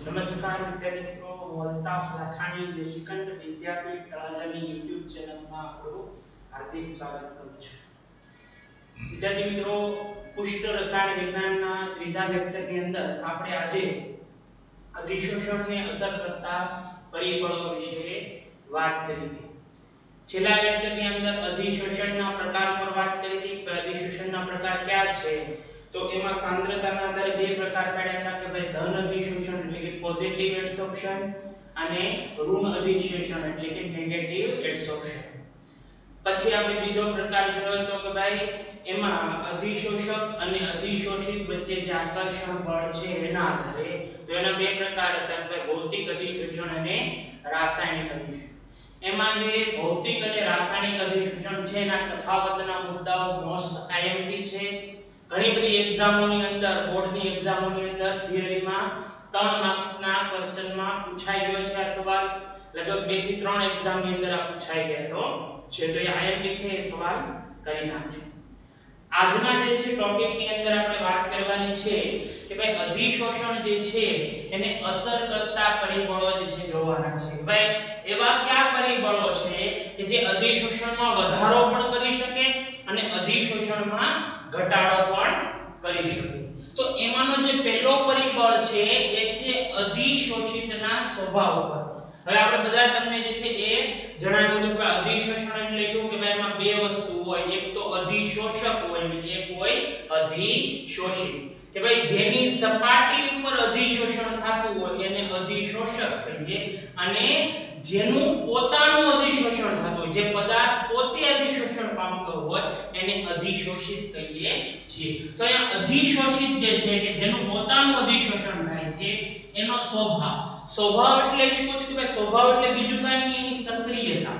નમસ્કાર વિદ્યાર્થી મિત્રો, હું અલ્તાફ લાખાણી નીલકંઠ વિદ્યાપીઠ તળાજાની YouTube ચેનલમાં આપણું હાર્દિક સ્વાગત કરું છું. વિદ્યાર્થી મિત્રો, પુષ્ટ રસાયણ વિજ્ઞાનના ત્રીજા લેક્ચરની અંદર આપણે આજે અધિશોષણને અસર કરતા પરિબળો વિશે વાત કરી હતી. છેલ્લા લેક્ચરની અંદર અધિશોષણના પ્રકાર પર વાત કરી હતી કે અધિશોષણના પ્રકાર કયા છે. તો એમાં સાંદ્રતાના આધારે બે પ્રકાર પાડ્યા હતા કે ભાઈ ધન અધિશોષણ એટલે કે પોઝિટિવ એડસોર્પ્શન અને ઋણ અધિશોષણ એટલે કે નેગેટિવ એડસોર્પ્શન. પછી આપણે બીજો પ્રકાર જોયો તો કે ભાઈ એમાં અધિશોષક અને અધિશોષિત વચ્ચે જે આકર્ષણ બળ છે એના આધારે. તો એના બે પ્રકાર હતા કે ભૌતિક અધિશોષણ અને રાસાયણિક અધિશોષણ. એમાં જે ભૌતિક અને રાસાયણિક અધિશોષણ છે એના તફાવતના મુદ્દાઓ મોસ્ટ આઈએમપી છે. ઘણી બધી એક્ઝામોની અંદર, બોર્ડની એક્ઝામોની અંદર થિયરીમાં 3 માર્ક્સના ક્વેશ્ચનમાં પૂછાઈ ગયો છે આ સવાલ. લગભગ 2 થી 3 એક્ઝામની અંદર આ પૂછાઈ ગયો છે. તો એ આઈએમપી છે, એ સવાલ કરી નાખજો. આજના જે છે ટોપિકની અંદર આપણે વાત કરવાની છે કે ભાઈ અધિશોષણ જે છે એને અસર કરતા પરિબળો જે છે જોવાના છે. ભાઈ એવા કયા પરિબળો છે કે જે અધિશોષણમાં વધારો પણ કરી શકે અને અધિશોષણમાં ઘટાડો પણ કરી શકે. તો એમાંનો જે પહેલો પરિબળ છે એ છે અધિશોષિતના સ્વભાવ પર. હવે આપણે બધા તમને જે છે એ જણાવ્યું હતું કે અધિશોષણ એટલે શું કે ભાઈ એમાં બે વસ્તુ હોય, એક તો અધિશોષક હોય અને એક હોય અધિશોષિત. કે ભાઈ જેની સપાટી ઉપર અધિશોષણ થતું હોય એને અધિશોષક કહીએ અને જેનું પોતાનું અધિશોષણ થતું હોય, જે પદાર્થ પોતે અધિશોષણ પામતો હોય એને અધિશોષિત કહીએ છીએ. તો અહીંયા અધિશોષિત જે છે કે જેનું પોતાનું અધિશોષણ થાય છે એનો સ્વભાવ. સ્વભાવ એટલે શું કે ભાઈ સ્વભાવ એટલે બીજું કાંઈ નહીં, એની સક્રિયતા.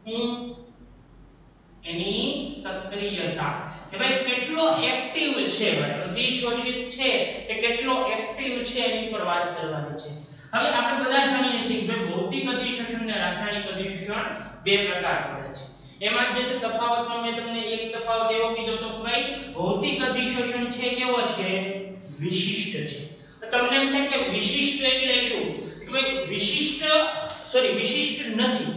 એની સક્રિયતા કે ભાઈ કેટલો એક્ટિવ છે ભાઈ અધિશોષિત છે એ કેટલો એક્ટિવ છે એની પર વાત કરવાની છે. હવે આપણે બધા જાણીએ છીએ કે ભાઈ ભૌતિક અધિશોષણ અને રાસાયણિક અધિશોષણ બે પ્રકાર પડે છે. એમાં જે છે તફાવતમાં મેં તમને એક તફાવત એવો કીધો તો ભાઈ ભૌતિક અધિશોષણ છે કેવો છે? વિશિષ્ટ છે. તમને એમ થાય કે વિશિષ્ટ એટલે શું કે ભાઈ વિશિષ્ટ નથી.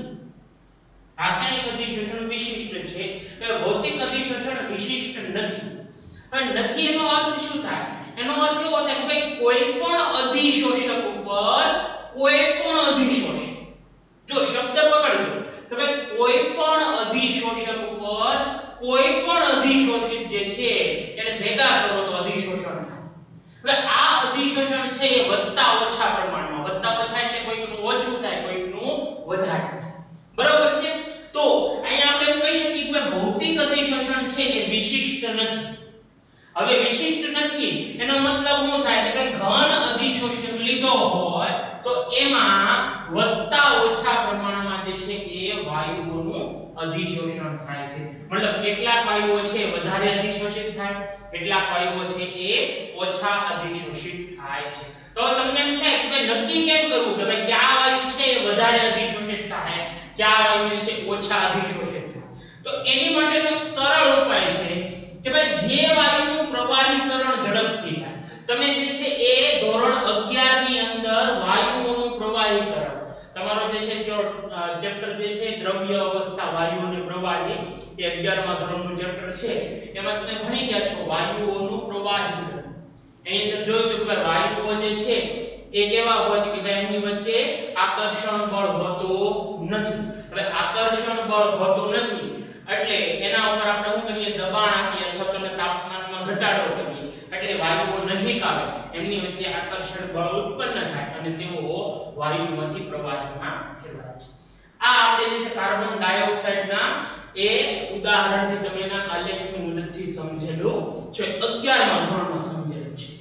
રાસાયણિક અધિશોષણ વિશિષ્ટ છે, તો ભૌતિક અધિશોષણ વિશિષ્ટ નથી. પણ નથી એનો અર્થ શું થાય? એનો અર્થ એવો થાય કે ભાઈ કોઈ પણ અધિશોષક ઉપર કોઈ પણ અધિશોષક, જો શબ્દ પકડજો કે ભાઈ કોઈ પણ અધિશોષક ઉપર કોઈ પણ અધિશોષિત જે છે એને ભેગા કરો તો અધિશોષણ થાય. હવે આ અધિશોષણ છે એ વધતા ઓછા પ્રમાણમાં, વધતા ઓછા એટલે કોઈકનું ઓછું થાય કોઈકનું વધારે થાય. બરાબર છે? તો અહીંયા આપણે એમ કહી શકીએ કે ભૌતિક અધિશોષણ છે એ વિશિષ્ટ નથી. હવે વિશિષ્ટ નથી એનો મતલબ શું થાય કે ઘન અધિશોષણ લીધો હોય તો એમાં વધતા ઓછા પ્રમાણમાં જે છે એ વાયુઓનું અધિશોષણ થાય છે. મતલબ કેટલાક વાયુઓ છે વધારે અધિશોષિત થાય, કેટલાક વાયુઓ છે એ ઓછા અધિશોષિત થાય છે. તો તમને એમ થાય કે નક્કી કેમ કરવું કે ભાઈ કયા વાયુ છે એ વધારે અધિશોષિત થાય, કયા વાયુ છે ઓછા અધિશોષિત થાય? તો એની માટેનો સરળ ઉપાય છે કે ભાઈ જે વાયુનું પ્રવાહીકરણ ઝડપથી થાય. તમે જે છે એ ધોરણ 11 ની અંદર વાયુઓનું પ્રવાહીકરણ તમારો જે છે જો ચેપ્ટર જે છે દ્રવ્ય અવસ્થા વાયુ અને પ્રવાહી એ 11મા ધોરણનું ચેપ્ટર છે. એમાં તમે ભણી ગયા છો વાયુઓનું પ્રવાહીકરણ. એની અંદર જોયું તો કે ભાઈ વાયુઓ જે છે એ કેવા હોય છે કે ભાઈ એમની વચ્ચે આકર્ષણ બળ હોતું નથી. હવે આકર્ષણ બળ હોતું નથી એટલે એના ઉપર આપણે શું કરીએ? દબાણ આપીએ અથવા તો તાપમાનમાં ઘટાડો કરીએ એટલે વાયુઓ નજીક આવે, એમની વચ્ચે આકર્ષણ બળ ઉત્પન્ન થાય અને તેઓ વાયુમાંથી પ્રવાહીમાં ફેરવાય છે. આ આપણે જે છે કાર્બન ડાયોક્સાઇડના એ ઉદાહરણથી તમે એના આલેખની મદદથી સમજેલું છે, 11મા ધોરણમાં સમજેલું છે.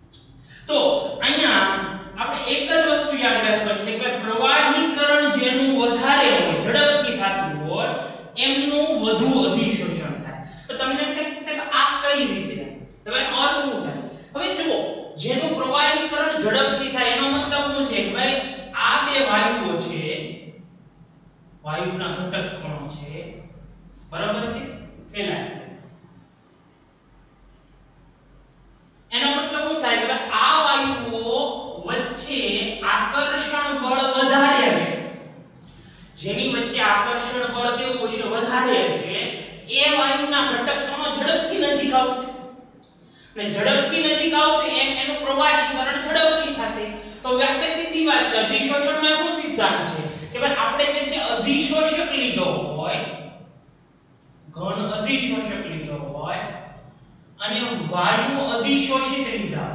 તો અહીંયા આપણે એક જ વસ્તુ યાદ રાખવાની છે કે પ્રવાહીકરણ જેનું વધારે હોય, ઝડપથી થતું હોય એમનું વધુ અધિશોષણ થાય. તો તમને એમ થાય કે આ કઈ રીતે? હવે એનો અર્થ શું થાય? હવે જુઓ, જેનું પ્રવાહીકરણ ઝડપથી થાય એનો મતલબ શું છે કે ભાઈ આ બે વાયુઓ છે, વાયુના ઘટક કણો છે, બરાબર છે, ફેલાય. એનો મતલબ શું થાય કે આ વાયુઓ વચ્ચે ઝડપથી નજીક આવશે અને ઝડપથી નજીક આવશે એમ એનું પ્રવાહીકરણ ઝડપથી થશે. તો હવે આપણે સીધી વાત છે અધિશોષણમાં શું સિદ્ધાંત છે કે ભાઈ આપણે જે છે અધિશોષક લીધો હોય, ઘન અધિશોષક લીધો હોય અને વાયુ અધિશોષિત લીધા,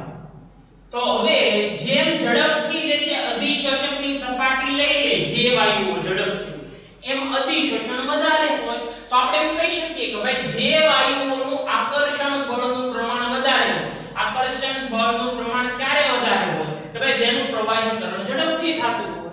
તો હવે જેમ ઝડપથી જે છે અધિશોષકની સપાટી લઈ લે જે વાયુઓ ઝડપથી, એમ અધિશોષણ વધારે હોય તો આપણે એમ કહી શકીએ કે ભાઈ જે વાયુઓનું આકર્ષણ બળનું પ્રમાણ વધારે હોય, આકર્ષણ બળનું પ્રમાણ ક્યારે વધારે હોય કે ભાઈ જેનું પ્રવાહીકરણ ઝડપથી થતું હોય,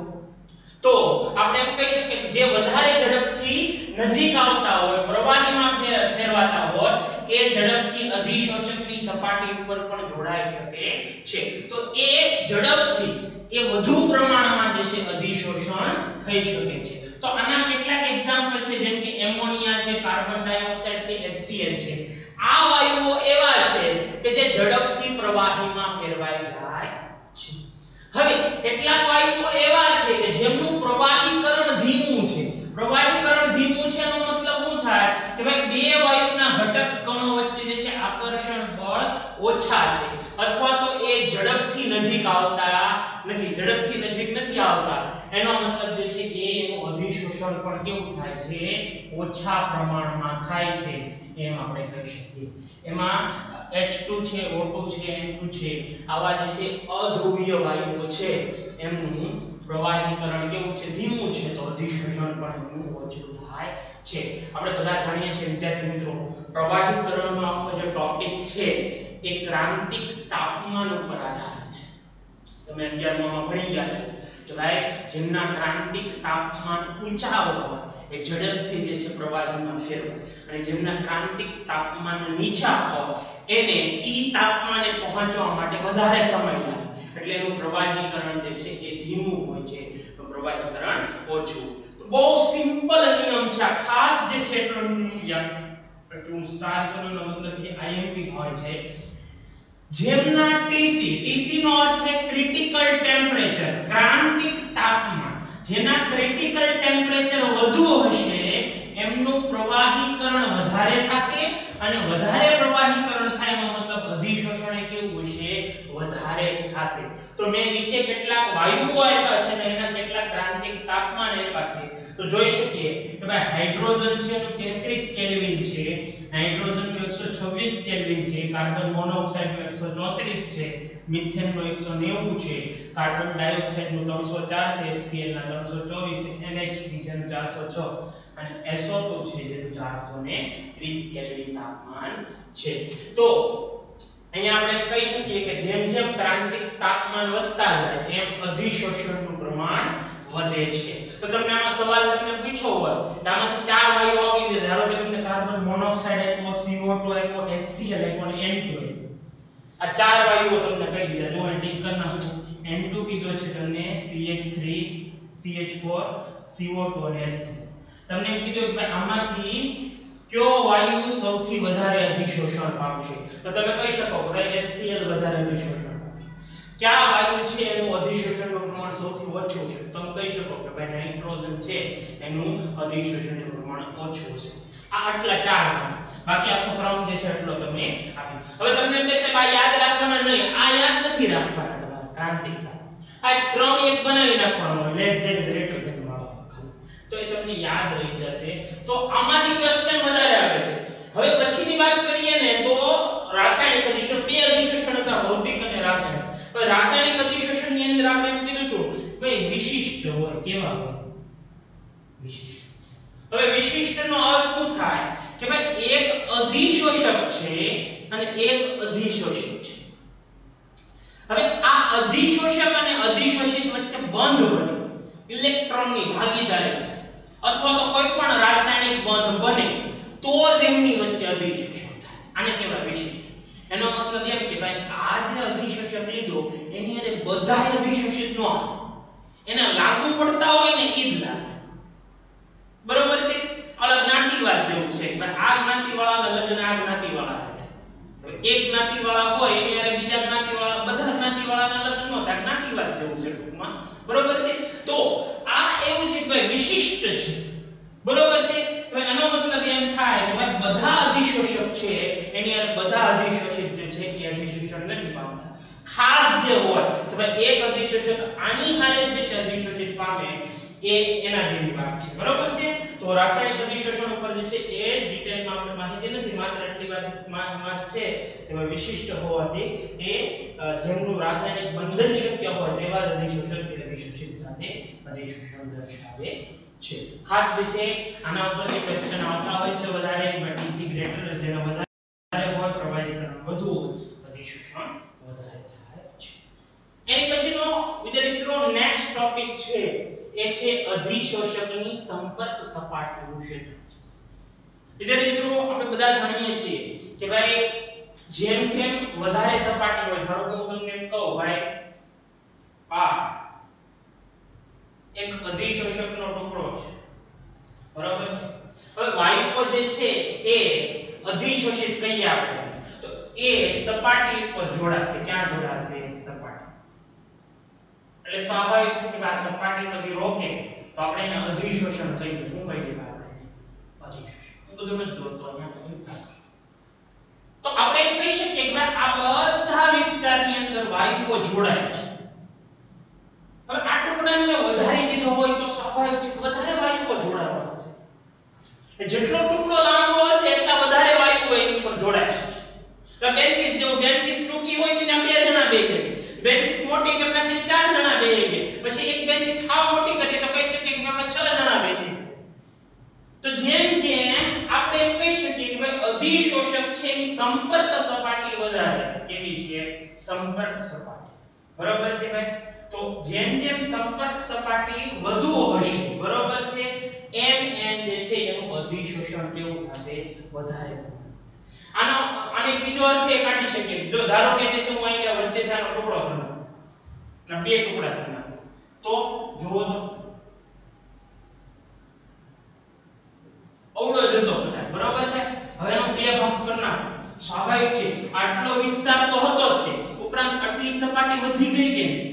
તો આપણે એમ કહી શકીએ કે જે વધારે ઝડપથી નજીક આવતા હોય, પ્રવાહીમાં ફેરવાતા હોય, એ ઝડપથી અધિશોષકની સપાટી ઉપર પણ જોડાઈ શકે છે. તો એ ઝડપથી એ વધુ પ્રમાણમાં જે છે અધિશોષણ થઈ શકે છે. તો આના કેટલાક એક્ઝામ્પલ છે જેમ કે એમોનિયા છે, કાર્બન ડાયોક્સાઇડ છે, HCl છે. આ વાયુઓ એવા છે કે જે ઝડપથી પ્રવાહીમાં ફેરવાઈ જાય છે. હવે કેટલાક વાયુઓ એવા છે કે જેમનું પ્રવાહીકરણ ધીમું છે. પ્રવાહીકરણ ધીમું છે એનો મતલબ શું થાય કે ભાઈ બે વાયુના ઘટક કણો વચ્ચે જે છે આકર્ષણ બળ ઓછા છે અથવા તો એ ઝડપથી નજીક આવતા નથી, ઝડપથી નજીક નથી આવતા. એનો મતલબ જે છે એ એનું અધિશોષણ પણ કેવું થાય છે, ઓછા પ્રમાણમાં થાય છે એમ આપણે કહી શકીએ. એમાં H2 છે, O2 છે, N2 છે, આવા જે છે અધ્રુવીય વાયુઓ છે એમનું પ્રવાહીકરણ કેવું છે, ધીમું છે, તો અધિશોષણ પણ એનું ઓછું થાય છે. આપણે બધા જાણીએ છીએ વિદ્યાર્થી મિત્રો, પ્રવાહીકરણનો આખો જે ટોપિક છે એ ક્રાંતિક તાપમાન ઉપર આધારિત છે. તમે 11મા માં ભણી ગયા છો તો ભાઈ જેમના ક્રાંતિક તાપમાન ઊંચા હોય એ ઝડપથી જે છે પ્રવાહીમાં ફેરવાય, અને જેમના ક્રાંતિક તાપમાન નીચા હોય એને ઈ તાપમાને પહોંચવા માટે વધારે સમય લાગે, એટલે એનું પ્રવાહીકરણ જે છે એ ધીમું હોય છે, તો પ્રવાહીકરણ ઓછું. તો બહુ સિમ્પલ નિયમ છે આ, ખાસ જે છે એટલો યાદ એટલું સ્ટાર કરવાનો મતલબ એ આઈએમપી હોય છે. જેમના TC નો અર્થ છે ક્રિટિકલ ટેમ્પરેચર, ક્રાંતિક તાપમાન, જેના ક્રિટિકલ ટેમ્પરેચર વધુ હશે એમનું પ્રવાહીકરણ વધારે થશે, અને વધારે પ્રવાહીકરણ થાય એનો મતલબ અધિશોષણ એ કેવું હશે, વધારે થશે. તો મેં નીચે કેટલાક વાયુઓ આપ્યા છે ને એના કેટલાક ક્રાંતિક તાપમાન આપ્યા છે, તો જોઈ શકીએ કે ભાઈ હાઇડ્રોજન છે તો 33 કેલ્વિન છે, નાઇટ્રોજન નો 126 કેલ્વિન છે, કાર્બન મોનોક્સાઇડ નો 134 છે, મિથેન નો 190 છે, કાર્બન ડાયોક્સાઇડ નો 304 છે, HCl ના 324 છે, NH3 છે 406 અને SO2 છે જેનું 430 કેલ્વિન તાપમાન છે. તો અહીંયા આપણે કહી શકીએ કે જેમ જેમ ક્રાંતિક તાપમાન વધતા જાય એમ અધિશોષણનું પ્રમાણ વધે છે. તો તમને આમાં સવાલ તમને પૂછ્યો હોય કે આમાંથી ચાર વાયુઓ આપી દે, ધારો કે તમને કાર્બન મોનોક્સાઇડ આપ્યો, CO2 આપ્યો, HCl આપ્યો અને N2 આપ્યો. આ ચાર વાયુઓ તમને કહી દીધા, જો ટીક કરી નાખો. N2 કીધો છે તમને, CH3, CH4, CO2 અને HCl. તમને એમ કીધું કે આમાંથી કયો વાયુ સૌથી વધારે અધિશોષણ પામશે, તો તમે કહી શકો કે HCl વધારે અધિશોષણ પામશે. કયા વાયુ છે એનું અધિશોષણનું પ્રમાણ સૌથી ઓછું છે, તમે કહી શકો કે ભાઈ નાઇટ્રોજન છે એનું અધિશોષણનું પ્રમાણ ઓછું છે. આ આટલા ચાર નામ, બાકી આખો ક્રમ જે છે એટલો તમને આપી. હવે તમને એમ કહેશે ભાઈ યાદ રાખવાના નહીં, આ યાદ નથી રાખવાના તમારે ક્રાંતિકતા, આ ક્રમ એક બનાવી નાખવાનો હોય, લેસ ધેન ગ્રેટર ધેન વાળો, તો એ તમને યાદ રહી જશે. તો આમાંથી ક્વેશ્ચન વધારે આવે છે. હવે પછીની વાત કરીએ ને તો રાસાયણિક અધિશોષણ, બે અધિશોષણ હતા, ભૌતિક અને રાસાયણિક. હવે રાસાયણિક અધિશોષણની અંદર આપણે એમ કીધું હતું ભાઈ વિશિષ્ટ હોય, કેવા હોય, વિશિષ્ટ. હવે વિશિષ્ટનો અર્થ શું થાય કે ભાઈ એક અધિશોષક છે અને એક અધિશોષિત છે. હવે આ અધિશોષક અને અધિશોષિત વચ્ચે બંધ બને, ઇલેક્ટ્રોનની ભાગીદારી થાય અથવા તો કોઈ પણ રાસાયણિક બંધ બને તો જ એમની વચ્ચે અધિશોષણ થાય. આને કહેવાય વિશિષ્ટ. એનો મતલબ એમ કે ભાઈ આ જે અધિશોષક લીધો એની અરે બધાય અધિશોષિત ન આવે, એને લાગુ પડતા હોય ને ઈ જ લાગે. બરોબર છે? અલગ જ્ઞાતિવાદ જેવું છે, પણ આ જ્ઞાતિવાળાના લગ્ન આ જ્ઞાતિવાળા થાય. હવે એક જ્ઞાતિવાળા હોય એની અરે બીજા જ્ઞાતિવાળા, બધા જ્ઞાતિવાળાના લગ્ન ન થાય, જ્ઞાતિવાદ જેવું છે ટૂંકમાં. બરોબર છે? તો આ એવું છે કે ભાઈ વિશિષ્ટ છે, બરોબર છે? હવે આનો મતલબ એમ થાય કે ભાઈ બધા અધિશોષક છે એની અંદર બધા અધિશોષિત જે છે એ અધિશોષણ નથી પામતા. ખાસ જે હોય તો ભાઈ એક અધિશોષક આની હારે જે છે અધિશોષિત પામે એ એના જેવી વાત છે. બરોબર છે? તો રાસાયણિક અધિશોષણ ઉપર જે છે એ ડિટેલમાં આપણે માહિતી નથી, માત્ર એટલી વાત છે કે વિશિષ્ટ હોવાથી એ જેમનું રાસાયણિક બંધન શક્ય હોય તેવા અધિશોષક કે અધિશોષિત સાથે અધિશોષણ દર્શાવે છે. ખાસ જે છે આના ઉપર ક્વેશ્ચન આવતા હોય છે વધારે ટીસી ગ્રેટર જેનો વધારે હોય પ્રવાહીકરણ વધુ હોય અધિશોષણ વધારે થાય છે. એની પછીનો વિદ્યાર્થી મિત્રો નેક્સ્ટ ટોપિક છે એ છે અધિશોષકની સંપર્ક સપાટીનું ક્ષેત્ર. વિદ્યાર્થી મિત્રો આપણે બધા જાણીએ છીએ કે ભાઈ જેમ જેમ વધારે સપાટી હોય, ધારો કે હું તમને એમ કહું ભાઈ આ એક અધિશોષકનો ટુકડો છે, બરાબર છે? હવે વાયુઓ જે છે એ અધિશોષિત કહીએ આપણે તો એ સપાટી પર જોડાશે. ક્યાં જોડાશે? સપાટી. એટલે સ્વાભાવિક છે કે આ સપાટી બધી રોકે તો આપણે એને અધિશોષણ કહીએ. શું કહીએ આપણે? અધિશોષણ. એ બધું નથી દોરતો અહીંયા. તો આપણે એમ કહી શકીએ કે આ બધા વિસ્તારની અંદર વાયુઓ જોડાય છે. હવે આ ટુકડાને વધારી દીધો હોય તો સ્વાભાવિક છે વધારે વાયુઓ જોડાવાના છે. જેટલો ટુકડો લાંબો હશે એટલા વધારે વાયુઓ એની ઉપર જોડાશે. તો બેન્ચીસ જેવું બેન્ચીસ ટૂંકી હોય તો ત્યાં બે જણા બેસે. બેન્ચીસ મોટી કરી નાખી ચાર જણા બેસે. પછી એક બેન્ચીસ હાવ મોટી કરીએ તો કહી શકીએ કે એમાં 6 જણા બેસે. તો જેમ જેમ આપણે એમ કહી શકીએ કે ભાઈ અધિશોષક છે એની સંપર્ક સપાટી વધારે. કેવી છે? સંપર્ક સપાટી. બરોબર છે ભાઈ? તો જેમ જેમ સંપર્ક સપાટી વધુ હશે, બરોબર છે, એમ એમ જે છે એનું અધિશોષણ કેવું થશે? વધારે. આને બીજો અર્થ એ કાઢી શકીએ. જો ધારો કે જે છે હું અહીંયા વચ્ચે થાનો ટુકડો કરી નાખું અને બે ટુકડા કરી નાખું તો જુઓ તો અવળો જતો થાય. બરોબર છે? હવે એનો બે ભાગ કરી નાખો. સ્વાભાવિક છે આટલો વિસ્તાર તો હતો જ તે, ઉપરાંત આટલી સપાટી વધી ગઈ કે નહીં?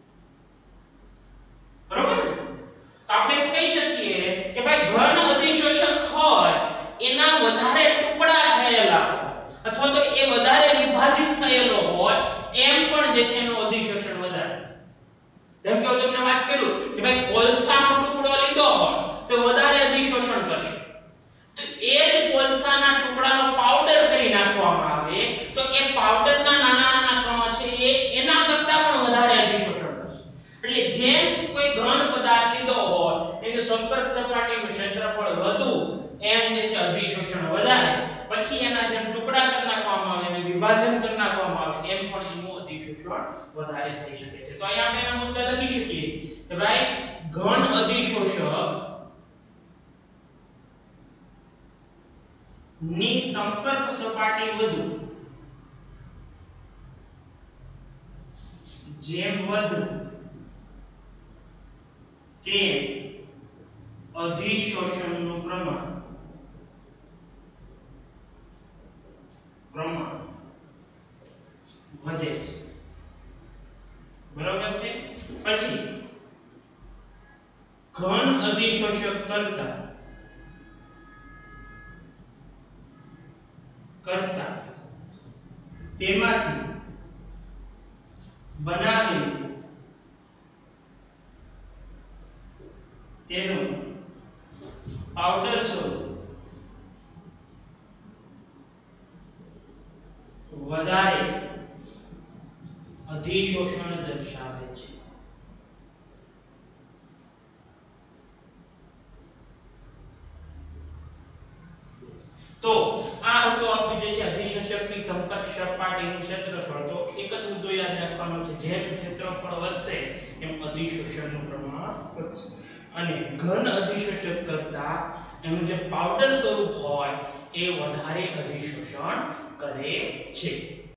બરોબર? તો આપણે એમ કહી શકીએ કે ભાઈ ઘન અધિશોષક હોય એના વધારે ટુકડા થયેલા અથવા તો એ વધારે વિભાજિત થયેલો હોય એમ પણ જે છે એનું અધિશોષણ વધારે. જેમ કે હું તમને વાત કરું કે ભાઈ કોલસાનો ટુકડો લીધો હોય તો વધારે અધિશોષણ કરશે. તો એ જ કોલસાના ટુકડાનો પાવડર કરી નાખવામાં આવે તો એ પાવડરના નાના નાના કણો છે એ એના કરતા પણ વધારે અધિશોષણ કરશે. એટલે જેમ કોઈ ઘન પદાર્થ લીધો હોય એનું સંપર્ક સપાટીનું ક્ષેત્રફળ વધુ એમ જે છે અધિશોષણ વધારે. પછી એના જેમ ટુકડા કરી નાખવામાં આવે અને વિભાજન કરી નાખવામાં આવે એમ પણ એનું અધિશોષણ વધારે થઈ શકે છે. તો અહીંયા આપણે એના મુદ્દા લખી શકીએ કે ભાઈ ઘન અધિશોષક ની સંપર્ક સપાટી વધુ, જેમ વધુ તેમ અધિશોષણનું પ્રમાણ વધે છે. બરાબર છે? પછી ઘન અધિશોષક કરતા તેમાંથી બનાવેલું તેનું પાવડર સ્વરૂપ વધારે અધિશોષણ દર્શાવે છે. તો આ હતો આપણે જે છે અધિશોષકની સંપર્ક સપાટીનું ક્ષેત્રફળ. તો એક જ મુદ્દો યાદ રાખવાનો છે, જેમ ક્ષેત્રફળ વધશે એમ અધિશોષણનું પ્રમાણ વધશે અને ઘન અધિશોષક કરતા એનું જે પાવડર સ્વરૂપ હોય એ વધારે અધિશોષણ કરે છે.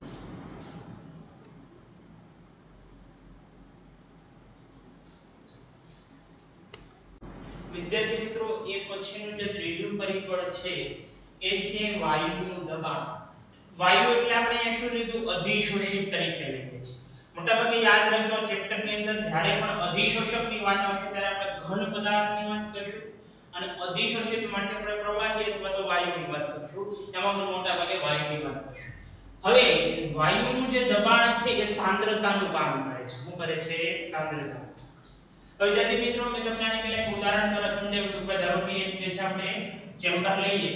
વિદ્યાર્થી મિત્રો એ પછીનું જે ત્રીજું પરિબળ છે એ છે વાયુનું દબાણ. વાયુ એટલે આપણે અહીંયા શું લીધું? અધિશોષિત તરીકે લઈએ છીએ. મોટાભાગે યાદ રાખજો ચેપ્ટરની અંદર જ્યારે પણ અધિશોષકની વાત આવશે ત્યારે આપણે ઘન પદાર્થની વાત કરીશું અને અધિશોષિત માટે આપણે પ્રવાહી અથવા તો વાયુની વાત કરશું, એમાં પણ મોટા ભાગે વાયુની વાત કરશું. હવે વાયુનું જે દબાણ છે એ સાંદ્રતાનું કામ કરે છે. શું કરે છે? સાંદ્રતા. હવે વિદ્યાર્થી મિત્રો, મેં તમને આને પહેલા એક ઉદાહરણ દ્વારા સમજાવ્યું કે ધારો કે એક દેશ આપણે ચેમ્બર લઈએ,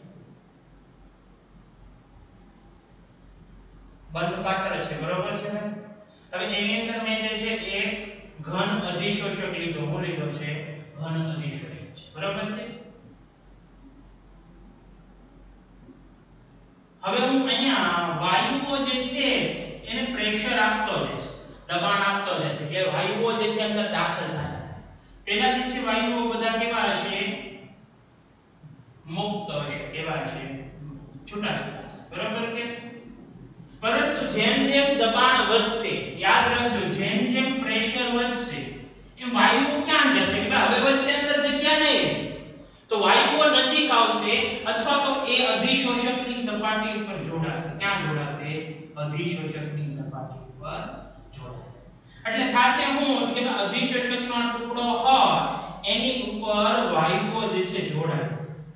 બંધ પાત્ર છે, બરોબર છે ને? હવે એની અંદર મેં જે છે એક ઘન અધિશોષક લીધો. હું લીધો છે ઘન અધિશોષક છે, બરોબર છે? હવે હું અહીંયા વાયુઓ જે છે એને પ્રેશર આપતો જઈશ, દબાણ આપતો જઈશ, એટલે વાયુઓ જે છે અંદર દાખલ થતા જશે. પહેલા જે છે વાયુઓ બધા કેવા હશે? મુક્ત હશે. કેવા હશે? છૂટા-છૂટા હશે, બરોબર છે? પરંતુ જેમ જેમ દબાણ વધશે, યાદ રાખજો, જેમ જેમ પ્રેશર વધશે એમ વાયુઓ ક્યાં જશે? કે હવે વચ્ચે અંદર જગ્યા નહીં, તો વાયુઓ નજીક આવશે અથવા તો એ અધિશોષકની સપાટી ઉપર જોડાશે. ક્યાં જોડાશે? અધિશોષકની સપાટી ઉપર જોડાશે. એટલે થાશે હું કે અધિશોષકનો ટુકડો હોય એની ઉપર વાયુઓ જે છે જોડાય.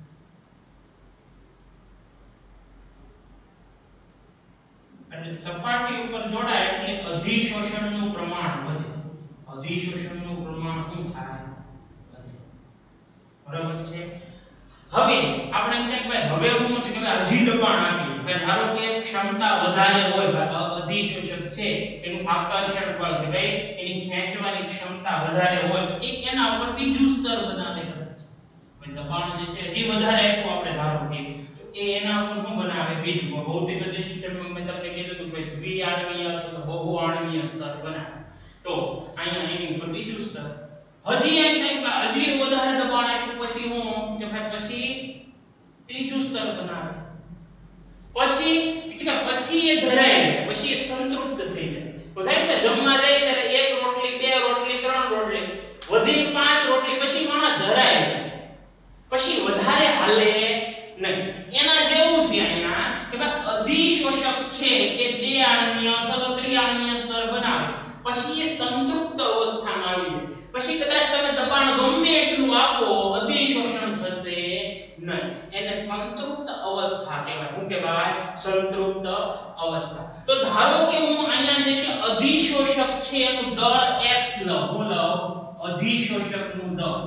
એટલે સપાટી ઉપર જોડાય એટલે અધિશોષણનું પ્રમાણ વધે. અધિશોષણનું પ્રમાણ શું થાય? વધે. બરાબર છે? હવે આપણે એમ કહે ભાઈ હવે હું તો કે હજી દબાણ આપીએ. ભાઈ ધારો કે ક્ષમતા વધારે હોય, અધિશોષક છે એનું આકર્ષણ બળ કે ભાઈ એની ખેંચવાની ક્ષમતા વધારે હોય તો એક એના ઉપર બીજું સ્તર બનાવે કરે છે. ભાઈ દબાણ જે છે હજી વધારે આપ્યું આપણે ધારો કે એ એના ઉપર શું બનાવે? બીજું ભૌતિક જે સિસ્ટમમાં મેં તમને કીધું હતું કે દ્વિઆણવીય અથવા તો બહુઆણવીય સ્તર બનાવે. તો અહીંયા એની ઉપર બીજું સ્તર. હજી એમ થાય કે હજી વધારે દબાણ આપ્યું પછી હું કે ભાઈ પછી ત્રીજું સ્તર બનાવે. પછી કે પછી એ ધરાય જાય, પછી એ સંતૃપ્ત થઈ જાય. તો થાય કે જમવા જાય ત્યારે એક રોટલી, બે રોટલી, ત્રણ રોટલી, વધીને 5 રોટલી, પછી માણસ ધરાય જાય. પછી વધારે હાલે નહીં. એના જેવું છે અહીંયા કે ભાઈ અધિશોષક છે એ બે આણ્વીય અથવા તો ત્રિઆણ્વીય સ્તર બનાવે, પછી એ સંતૃપ્ત અવસ્થામાં આવી જાય. પછી કદાચ તમે દબાણ ગમે એટલું આપો અધિશોષણ થશે નહીં. એને સંતૃપ્ત અવસ્થા કહેવાય. શું કહેવાય? સંતૃપ્ત અવસ્થા. તો ધારો કે હું અહીંયા જે છે અધિશોષક છે એનું દળ x લઉં. હું લઉં અધિશોષકનું દળ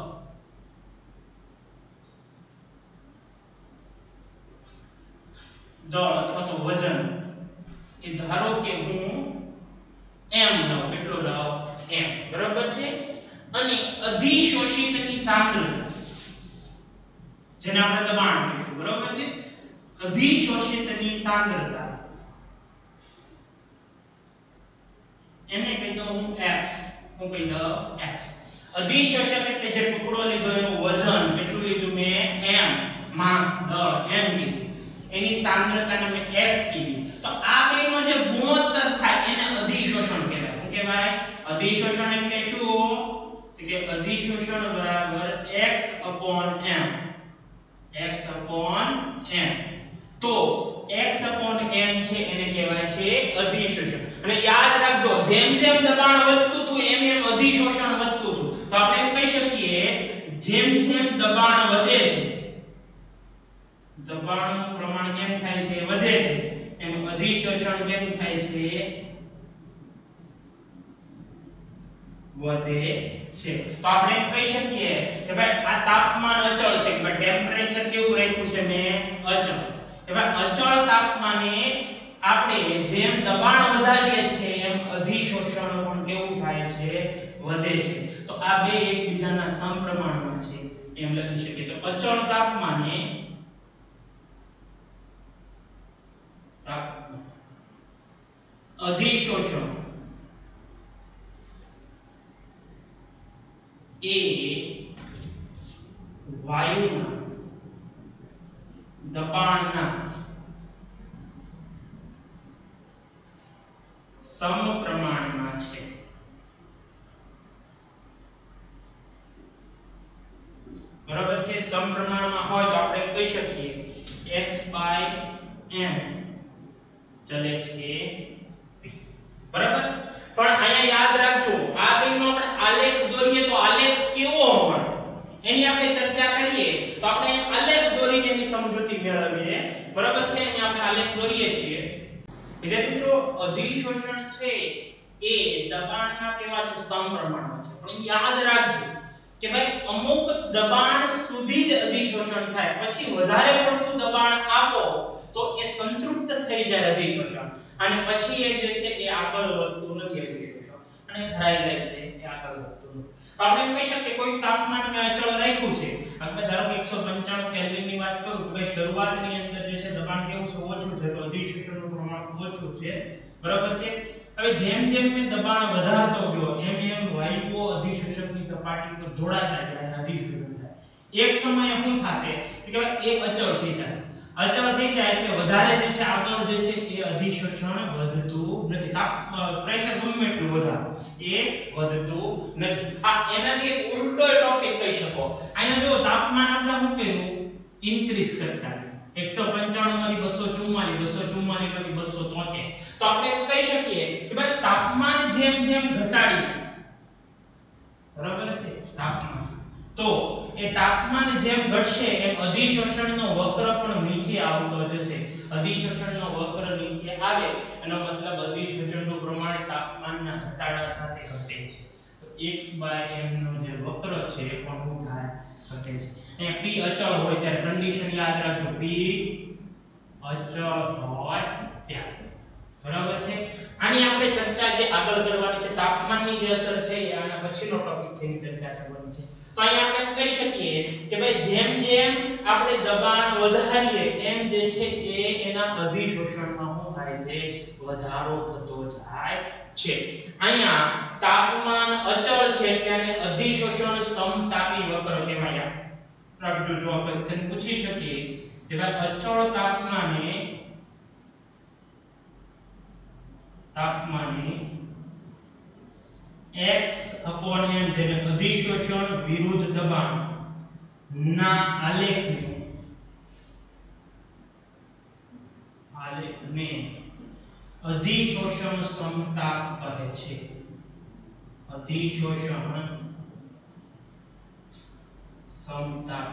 અથવા તો વજન એ ધારો કે હું m લઉં. કેટલું લઉં? m. બરાબર છે? અને અધિશોષિતની સાંદ્રતા જેને આપણે દબાણ કહીશું, બરાબર છે? અધિશોષિતની સાંદ્રતા એને કહી દઉં હું x. હું કહી દઉં x. અધિશોષક એટલે જે ટુકડો લીધો એનું વજન કેટલું લીધું મેં? m. માસ દળ m કીધું. એની સાંદ્રતાને મેં x કીધી. તો આ બેનો જે ગુણોત્તર થાય એને અધિશોષણ કહેવાય. શું કહેવાય? અધિશોષણ એટલે શું? તો કે અધિશોષણ બરાબર x/m. x/m. તો x/m છે એને કહેવાય છે અધિશોષણ. અને યાદ રાખજો, જેમ જેમ દબાણ વધતું હતું એમ એમ અધિશોષણ વધતું હતું. તો આપણે એમ કહી શકીએ જેમ જેમ દબાણ વધે છે, દબાણનું પ્રમાણ કેમ થાય છે? વધે છે. એમ અધિશોષણ કેમ થાય છે? વધે છે. તો આપણે કહી શકીએ કે ભાઈ આ તાપમાન અચળ છે. કે ટેમ્પરેચર કેવું રાખ્યું છે મેં? અચળ. કે ભાઈ અચળ તાપમાને આપણે જેમ દબાણ વધારીએ છીએ એમ અધિશોષણ પણ કેવું થાય છે? વધે છે. તો આ બે એકબીજાના સમપ્રમાણમાં છે એમ લખી શકીએ. તો અચળ તાપમાને અધિશોષણ એ વાયુના દબાણના સમપ્રમાણમાં છે. બરાબર છે? સમપ્રમાણમાં હોય તો આપણે કહી શકીએ x/m ચલે છે p. બરાબર? પણ અહીંયા યાદ રાખજો, આ બેનો આપણે આલેખ દોરીએ તો આલેખ કેવો મળે? એની આપણે ચર્ચા કરીએ તો આપણે આલેખ દોરીને એની સમજૂતી મેળવીએ બરાબર છે અહીંયા આપણે આલેખ દોરીએ છીએ વિદ્યાર્થી મિત્રો અધિશોષણ છે એ દબાણના કેવા છે સમપ્રમાણમાં છે પણ યાદ રાખજો કે ભાઈ અમુક દબાણ સુધી જ અધિશોષણ થાય પછી વધારે પડતું દબાણ આપો તો એ સંતૃપ્ત થઈ જાય અધિશોષણ અને પછી એ જે છે એ આગળ વધતું નથી અધિશોષણ અને ધરાઈ જાય છે એ આગળ વધતું નથી આપણે એમ કહી શકીએ કોઈ તાપમાન મેં અચળ રાખ્યું છે આપણે ધારો કે 195 કેલ્વિન ની વાત કરું કે ભાઈ શરૂઆતની અંદર જે છે દબાણ કેવું છે ઓછું છે તો અધિશોષણનું પ્રમાણ ઓછું છે બરાબર છે હવે જેમ જેમ મેં દબાણ વધારતો ગયો એમ એમ વાયુઓ અધિશોષકની સપાટી પર જોડાતા જાય અધિશોષણ થાય એક સમયે શું થશે કે ભાઈ એ અચળ થઈ જશે અચળ થઈ જાય એટલે વધારે જે છે આગળ જે છે એ અધિશોષણ વધતું નથી પ્રેશર ગમે એટલું વધારો એ વધતું નથી આ એનાથી એક ઉલટો ટોપિક કહી શકો અહીંયા જો તાપમાન આપણે શું કર્યું ઇન્ક્રીઝ કરતા 195 માંથી 244 માંથી 273 તો આપણે એમ કહી શકીએ કે ભાઈ તાપમાન જેમ જેમ ઘટાડીએ બરાબર છે તાપમાન તો એ તાપમાન જેમ ઘટશે એમ અધિશોષણનો વક્ર પણ નીચે આવતો જશે અધિશોષણનો વક્ર નીચે આવે એનો મતલબ અધિશોષણનું પ્રમાણ તાપમાનના ઘટાડા સાથે ઘટે છે તો x/m નો જે વક્ર છે એ પણ શું થાય ઘટે છે અહીંયા p અચળ હોય ત્યારે કન્ડિશન યાદ રાખજો p અચળ હોય ત્યારે બરાબર છે આની આપણે ચર્ચા જે આગળ કરવાની છે તાપમાનની જે અસર છે એ આના પછીનો ટોપિક છે એની ચર્ચા કરવાની છે તો અહીંયા આપણે કહી શકીએ કે ભાઈ જેમ જેમ આપણે દબાણ વધારીએ એમ જે છે એ એના અધિશોષણમાં શું થાય છે વધારો થતો જાય છે અહીંયા તાપમાન અચળ છે એટલે અધિશોષણ સમતાપી વક્ર કહેવાય રાખજો જો આપણે ક્વેશ્ચન પૂછી શકીએ કે ભાઈ અચળ તાપમાને x/m જેને અધિશોષણ વિરુદ્ધ દબાણ ના આલેખને અધિશોષણ સમતાપ કહે છે અધિશોષણ સમતાપ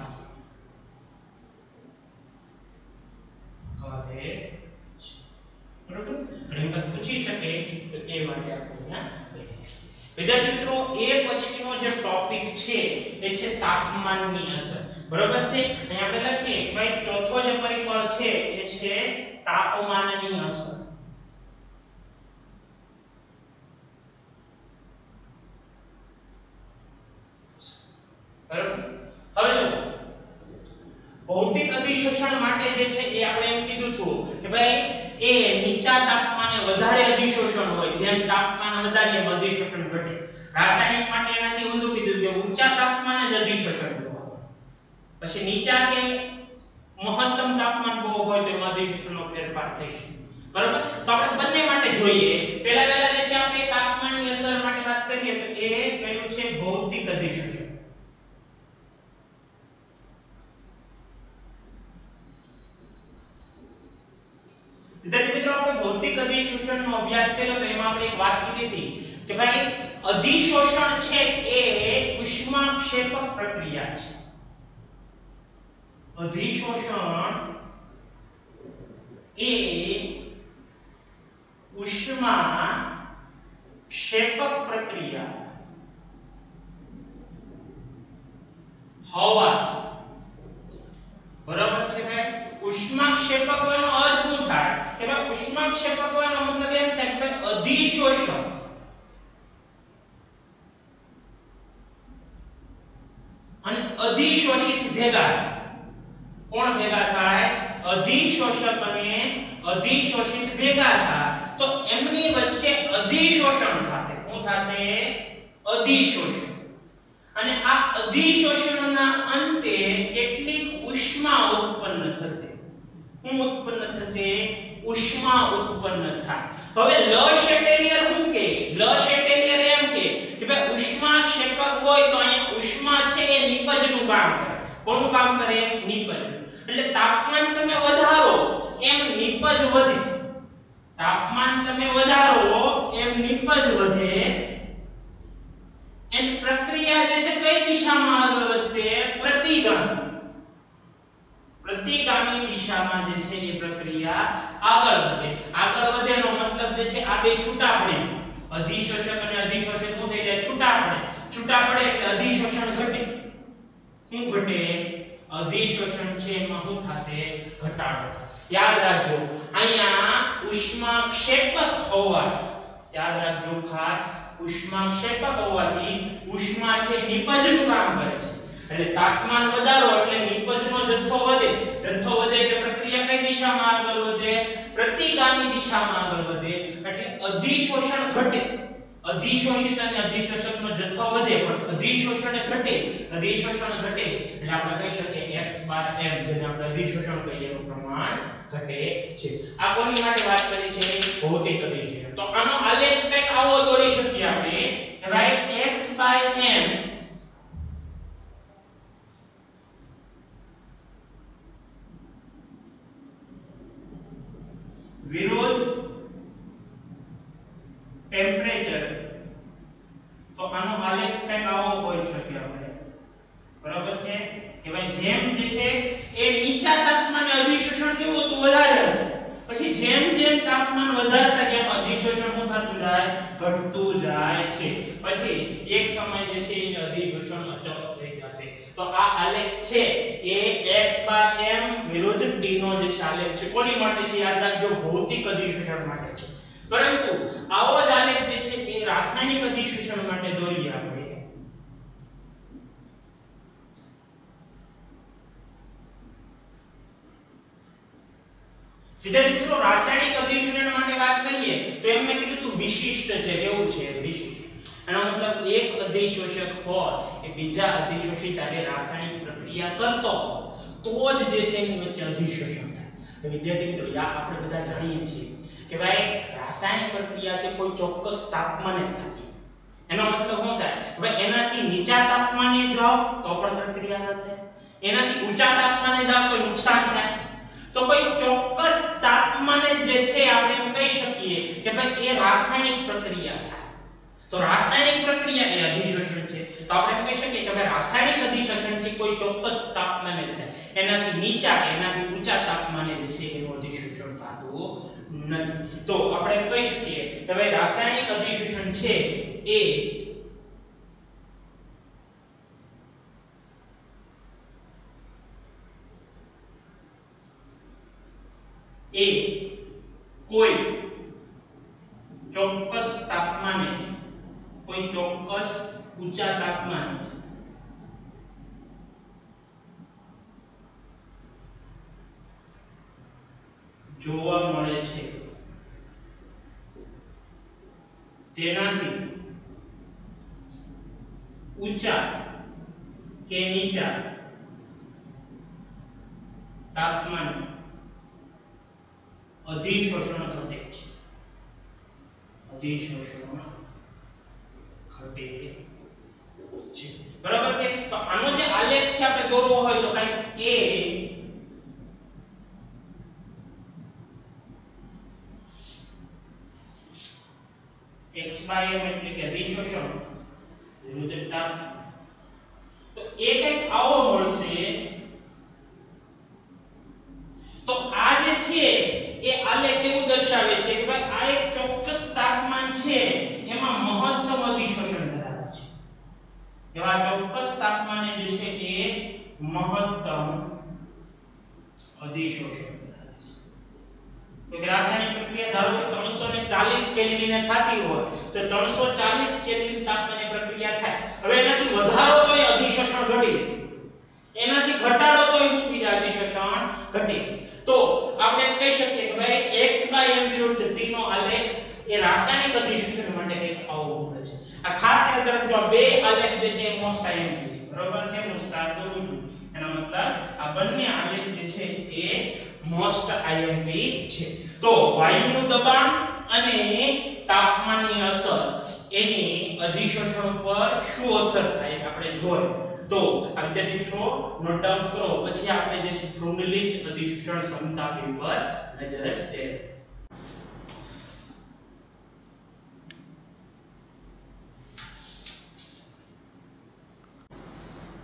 કહે બરોબર ઘણી વખત પૂછી શકે તો એ માટે આપણે અહીંયા વિદ્યાર્થી મિત્રો એ પછીનો જે ટોપિક છે એ છે તાપમાનની અસર બરોબર છે અહીં આપણે લખીએ કે ભાઈ ચોથો જે પરિબળ છે એ છે તાપમાનની અસર બરોબર હવે જો ભૌતિક અધિશોષણ માટે જે છે એ આપણે એમ કીધું હતું કે ભાઈ એ નીચા તાપમાને વધારે અધિશોષણ હોય જેમ તાપમાન વધારીએ અધિશોષણ ઘટે રાસાયણિક માટે એનાથી ઊંધું કીધું કે ઊંચા તાપમાને જ અધિશોષણ જોવા મળે પછી નીચા કે મહત્તમ તાપમાન બહુ હોય તો એમાં અધિશોષણનો ફેરફાર થઈ શકે બરાબર તો આપણે બંને માટે જોઈએ પહેલા જે છે આપણે તાપમાનની અસર માટે વાત કરીએ તો એ પહેલું છે ભૌતિક અધિશોષણ વિદ્યાર્થી મિત્રો આપણે ભૌતિક અધિશોષણનો અભ્યાસ કર્યો તો એમાં આપણે એક વાત કીધી હતી કે ભાઈ અધિશોષણ છે એ ઉષ્માક્ષેપક પ્રક્રિયા છે અધિશોષણ એ ઉષ્માક્ષેપક પ્રક્રિયા હોવા બરાબર છે ભાઈ ઉષ્માક્ષેપક એનો અર્થ શું થાય કે ભાઈ ઉષ્માક્ષેપક એનો મતલબ એમ થાય કે ભાઈ અધિશોષણ અને અધિશોષિત ભેગા કોણ ભેગા થાય અધિશોષક અને અધિશોષિત ભેગા થાય તો એમની વચ્ચે અધિશોષણ થશે શું થશે અધિશોષણ અને આ અધિશોષણના અંતે કેટલીક ઉષ્મા ઉત્પન્ન થશે શું ઉત્પન્ન થશે ઉષ્મા ઉત્પન્ન થાય હવે લ શેટેલિયર શું કે લ શેટેલિયર એમ કે ભાઈ ઉષ્માક્ષેપક હોય તો અહીંયા ઉષ્મા છે એ નિપજનું કામ કરે કોનું કામ કરે નિપજ એટલે તાપમાન તમે વધારો એમ નિપજ વધે તાપમાન તમે વધારો એમ નિપજ વધે એની પ્રક્રિયા જે છે કઈ દિશામાં આગળ વધશે? પ્રતિગામી. પ્રતિગામી દિશામાં જે છે એ પ્રક્રિયા આગળ વધે. આગળ વધેનો મતલબ જે છે આ બે છૂટા પડી. અધિશોષક અને અધિશોષિત શું થઈ જાય? છૂટા પડે. છૂટા પડે એટલે અધિશોષણ ઘટે. શું ઘટે? અધિશોષણ છે એમાં શું થશે? ઘટાડો. યાદ રાખજો અહીંયા ઉષ્માક્ષેપક હોવાથી, યાદ રાખજો ખાસ, ઉષ્માક્ષેપક હોવાથી ઉષ્મા છે નિપજનું કામ કરે છે. એટલે તાપમાન વધારો એટલે નિપજનો જથ્થો વધે. જથ્થો વધે એટલે પ્રક્રિયા કઈ દિશામાં આગળ વધે? પ્રતિગામી દિશામાં આગળ વધે. એટલે અધિશોષણ ઘટે. અધિશોષિત અને અધિશોષકનો જથ્થો વધે પણ અધિશોષણ ઘટે. અધિશોષણ ઘટે એટલે આપણે કહી શકીએ x/m જેને આપણે અધિશોષણ કહીએ એનું પ્રમાણ ઘટે છે. આ કોની માટે વાત કરી છે? ભૌતિક અધિશોષણ. તો આનો આલેખ કંઈક આવો દોરી શકીએ આપણે કે ભાઈ x/m વિરુદ્ધ ટેમ્પરેચર. તો આનો આલેખ કંઈક આવો હોઈ શકે આપણે. બરાબર છે કે ભાઈ જેમ જે છે એ નીચા તાપમાને અધિશોષણ કેવું હતું? વધારે હતું. પછી જેમ જેમ તાપમાન વધારતા ગયા અધિશોષણ શું થતું જાય? ઘટતું જાય છે. પછી એક સમય જે છે એ અધિશોષણ અચળ થઈ જશે. તો આ આલેખ છે એ x/m વિરુદ્ધ t નો જે આલેખ છે કોની માટે છે? યાદ રાખજો ભૌતિક અધિશોષણ માટે છે. પરંતુ આવો જ આલેખ જે છે એ રાસાયણિક અધિશોષણ માટે દોરીએ આપણે. વિદ્યાર્થી મિત્રો રાસાયણિક અધિશોષણ માટે વાત કરીએ તો એમ મેં કીધું હતું વિશિષ્ટ છે. કેવું છે? વિશિષ્ટ. એનો મતલબ એક અધિશોષક હોય એ બીજા અધિશોષિત સાથે રાસાયણિક પ્રક્રિયા કરતો હોય તો જ જે છે એની વચ્ચે અધિશોષણ થાય. તો વિદ્યાર્થી મિત્રો આપણે બધા જાણીએ છીએ કે ભાઈ રાસાયણિક પ્રક્રિયા છે કોઈ ચોક્કસ તાપમાને જ થતી. એનો મતલબ શું થાય કે ભાઈ એનાથી નીચા તાપમાને જાઓ તો પણ પ્રક્રિયા ન થાય, એનાથી ઊંચા તાપમાને જાઓ તો નુકસાન થાય. તો કોઈ ચોક્કસ તાપમાને જે છે આપણે એમ કહી શકીએ કે ભાઈ એ રાસાયણિક પ્રક્રિયા થાય. તો રાસાયણિક પ્રક્રિયા એ અધિશોષણ છે. તો આપણે એમ કહી શકીએ કે ભાઈ રાસાયણિક અધિશોષણ છે કોઈ ચોક્કસ તાપમાને થાય. એનાથી નીચા કે એનાથી ઊંચા તાપમાને જે છે એનું અધિશોષણ થતું નથી. તો આપણે એમ કહી શકીએ કે ભાઈ રાસાયણિક અધિશોષણ છે એ કોઈ ચોક્કસ તાપમાને, કોઈ ચોક્કસ ઊંચા તાપમાને જોવા મળે છે. તેનાથી ઊંચા કે નીચા તાપમાને અધિશોષણ ઘટે છે. અધિશોષણ ઘટે છે. બરાબર છે. તો આનો જે આલેખ છે આપણે દોરવો હોય તો કંઈક x/m એટલે કે અધિશોષણ વિરુદ્ધ તાપમાન. તો એ કંઈક આવો મળશે. તો આ જે છે એ આલેખ એવું દર્શાવે છે કે ભાઈ આ એક ચોક્કસ તાપમાન છે એમાં મહત્તમ અધિશોષણ ધરાવે છે. એવા ચોક્કસ તાપમાને જે છે એ મહત્તમ અધિશોષણ ધરાવે છે. તો રાસાયણિક પ્રક્રિયા ધારો કે 340 કેલ્વિને થતી હોય તો 340 કેલ્વિન તાપમાને પ્રક્રિયા થાય. હવે એનાથી વધારો તો એ અધિશોષણ ઘટી, એનાથી ઘટાડો તો એ નથી જાય અધિશોષણ ઘટી. તો આપણે કહી શકીએ કે ભાઈ x/m વિરુદ્ધ t નો આલેખ એ રાસાયણિક અધિશોષણ માટે કંઈક આવો મળે છે. આ ખાસ યાદ રાખજો આ બે આલેખ જે છે એ મોસ્ટ આઈએમપી છે. બરોબર છે? હું સ્ટાર દોરું છું એનો મતલબ આ બંને આલેખ જે છે એ મોસ્ટ આઈએમપી છે. તો વાયુનું દબાણ અને તાપમાનની અસર એની અધિશોષણ ઉપર શું અસર થાય આપણે જોઈએ. તો આ વિદ્યાર્થી મિત્રો નોટ ડાઉન કરો. પછી આપણે જે છે ફ્રુન્ડલીચ અધિશોષણ ક્ષમતા પર નજર ફેરવીએ.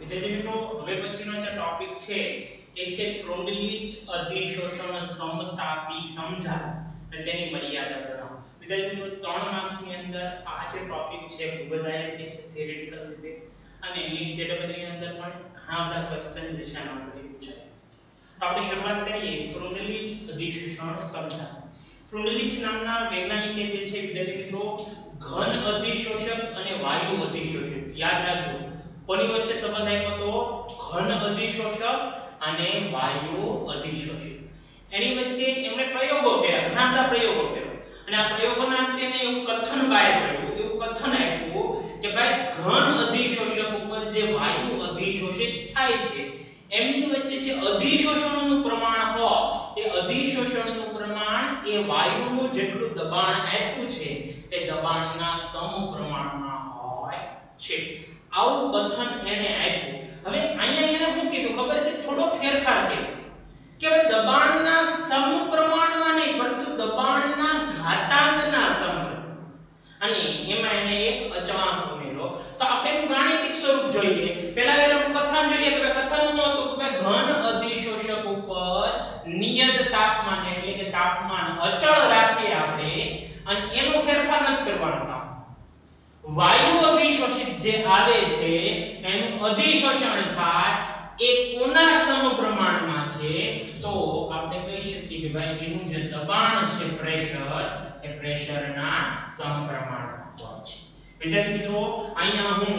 વિદ્યાર્થી મિત્રો હવે પછીનો જે ટોપિક છે એ છે ફ્રોન્ડલીજ અધિશોષણ સમતાપી સમજાવ અને તેની મર્યાદા જણાવો. વિદ્યાર્થી મિત્રો 3 માર્ક્સ ની અંદર આ જે ટોપિક છે ખૂબ જ આઈએમપી છે થિયરિટિકલ રીતે અને નીટ જેડબલ ની અંદર પણ ઘણા બધા ક્વેશ્ચન જે છે આના પરથી પૂછાય. તો આપણે શરૂઆત કરીએ ફ્રોન્ડલીજ અધિશોષણ સમજાવ. ફ્રોન્ડલીજ નામના વૈજ્ઞાનિકે જે છે વિદ્યાર્થી મિત્રો ઘન અધિશોષક અને વાયુ અધિશોષક યાદ રાખજો. કોની વચ્ચે સંબંધ આપ્યો તો ઘન અધિશોષક અને વાયુ અધિશોષક. એની વચ્ચે એમણે પ્રયોગો કર્યા, ઘણા બધા પ્રયોગો કર્યા અને આ પ્રયોગોના અંતે એવું કથન બહાર પડ્યું, એવું કથન આપ્યું કે ભાઈ ઘન અધિશોષક ઉપર જે વાયુ અધિશોષિત થાય છે એમની વચ્ચે જે અધિશોષણનું પ્રમાણ હોય એ અધિશોષણનું પ્રમાણ એ વાયુનું જેટલું દબાણ આપ્યું છે એ દબાણના સમપ્રમાણમાં હોય છે. આવું કથન એને આપ્યું. હવે અહીંયા એને શું કીધું ખબર છે? થોડો ફેરફાર કર્યો કે ભાઈ દબાણના સમપ્રમાણમાં નહીં પરંતુ દબાણના ઘાતાંકના સમપ્રમાણ અને એમાં એને એક અચળાંક ઉમેર્યો. તો આપણે એનું ગાણિતિક સ્વરૂપ જોઈએ. પહેલા એનું કથન જોઈએ કે કથન શું હતું કે ઘન અધિશોષક ઉપર નિયત તાપમાન એટલે કે તાપમાન અચળ રાખીએ આપણે અને એનો ફેરફાર નથી કરવાનો. વાયુ અધિશોષિત જે આવે છે એનું અધિશોષણ થાય એ કોના સમપ્રમાણમાં છે? તો આપણે કહી શકીએ કે ભાઈ એનું જે દબાણ છે પ્રેશર એ પ્રેશરના સમપ્રમાણમાં હોય છે. વિદ્યાર્થી મિત્રો અહીંયા હું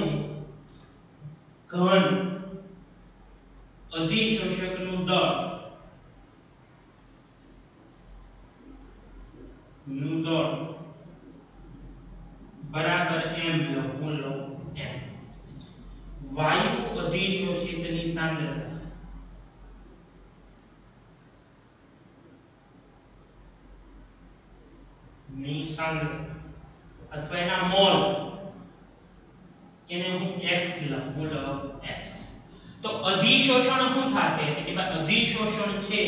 ઘન અધિશોષકનું દળ બરાબર m લઉં m. વાયુ અધિશોષિતની સાંદ્રતા અથવા એના મોલ એને હું x લઉં x. તો અધિશોષણ શું થશે કે ભાઈ અધિશોષણ છે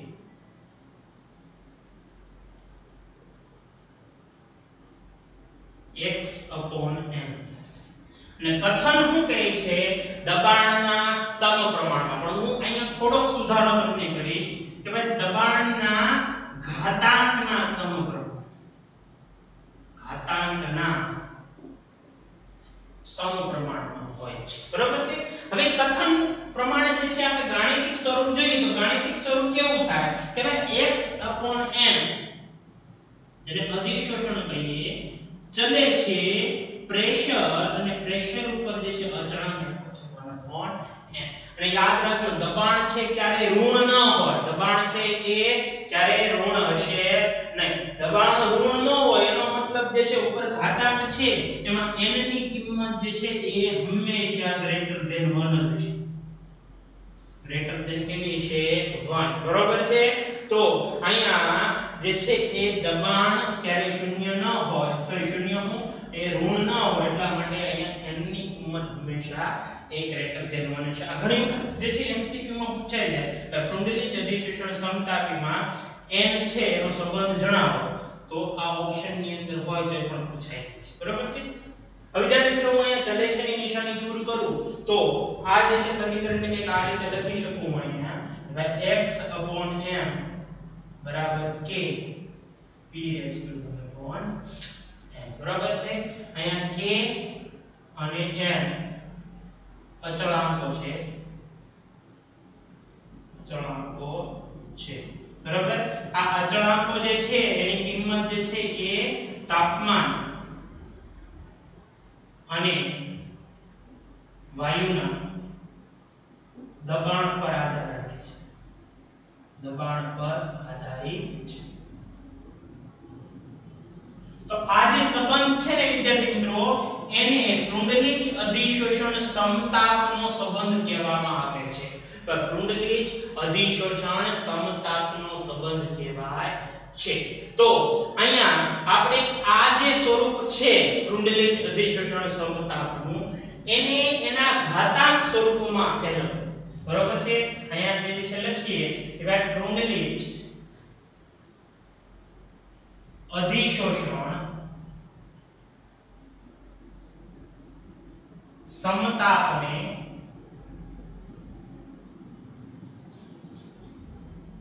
x upon m થશે અને કથન શું કહે છે? દબાણના સમપ્રમાણમાં. પણ હું અહીંયા થોડોક સુધારો તમને કરીશ કે ભાઈ દબાણના ઘાતાંકના સમપ્રમાણ, ઘાતાંકના સમપ્રમાણમાં હોય છે. બરોબર છે? હવે કથન પ્રમાણે જે છે આપણે ગાણિતિક સ્વરૂપ જોઈએ તો ગાણિતિક સ્વરૂપ કેવું થાય કે ભાઈ x upon m જેને અધિશોષણ કહીએ ચલે છે પ્રેશર અને પ્રેશર ઉપર જે છે અચળાંક આપ્યો છે 1 upon m. અને યાદ રાખજો દબાણ છે ક્યારે ઋણ ન હોય. દબાણ છે એ ક્યારે ઋણ હશે નહીં. દબાણ ઋણ ન હોય એનો મતલબ જે છે ઉપર ઘાતાંક છે એમાં n ની કિંમત જે છે એ હંમેશા ગ્રેટર ધેન 1 હશે. ગ્રેટર ધેન કેવી છે? 1. બરોબર છે? તો અહીંયા જે છે એ દબાણ ક્યારે શૂન્ય ન હોય, શૂન્ય હું એ ઋણ ન હોય એટલા માટે અહીંયા n ની કિંમત હંમેશા એ ગ્રેટર ધેન 1 છે. આ ઘણી વખત જે છે MCQ માં પૂછાઈ જાય ફ્રોન્ડલીજ અધિશોષણ સમતાપીમાં n છે એનો સંબંધ જણાવો તો આ ઓપ્શન ની અંદર હોય તો પણ પૂછાઈ જાય છે. બરોબર છે? હવે વિદ્યાર્થી મિત્રો હું અહીંયા ચલે છે ની નિશાની દૂર કરું તો આ જે છે સમીકરણને કંઈક આ રીતે લખી શકું હું અહીંયા ભાઈ x upon m બરાબર k p raised to 1 upon n. બરાબર છે? અહીંયા k અને n અચળાંકો છે, બરાબર? આ અચળાંકો જે છે એની કિંમત જે છે એ તાપમાન અને વાયુના દબાણ પર આધાર રાખે છે. દબાણ પર આધારિત છે. તો આ જે સંબંધ છે ને વિદ્યાર્થી મિત્રો એને ફ્રોન્ડલીજ અધિશોષણ સમતાપનો સંબંધ કહેવામાં આવે છે. તો ફ્રોન્ડલીજ અધિશોષણ સમતાપનો સંબંધ કહેવાય છે. તો અહીંયા આપણે આ જે સ્વરૂપ છે ફ્રોન્ડલીજ અધિશોષણ સમતાપનું એને એના ઘાતાંક સ્વરૂપમાં ફેરવ્યું. બરોબર છે? અહીંયા આપણે જે લખીએ કે ભાઈ ફ્રોન્ડલીજ અધિશોષણ સમતાપને